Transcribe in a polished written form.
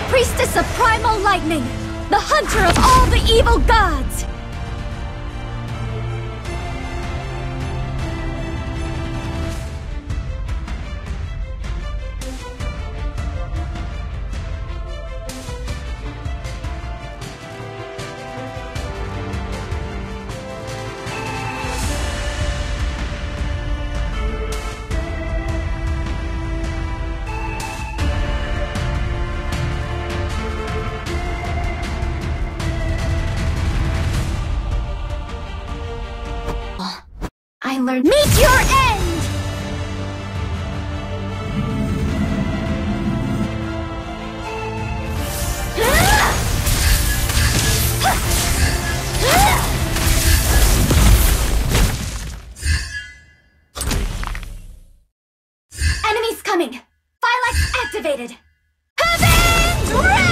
Priestess of Primal Lightning, the hunter of all the evil gods! I learned— Meet your end! Enemies coming! Phylax activated! Heaven's Wrath!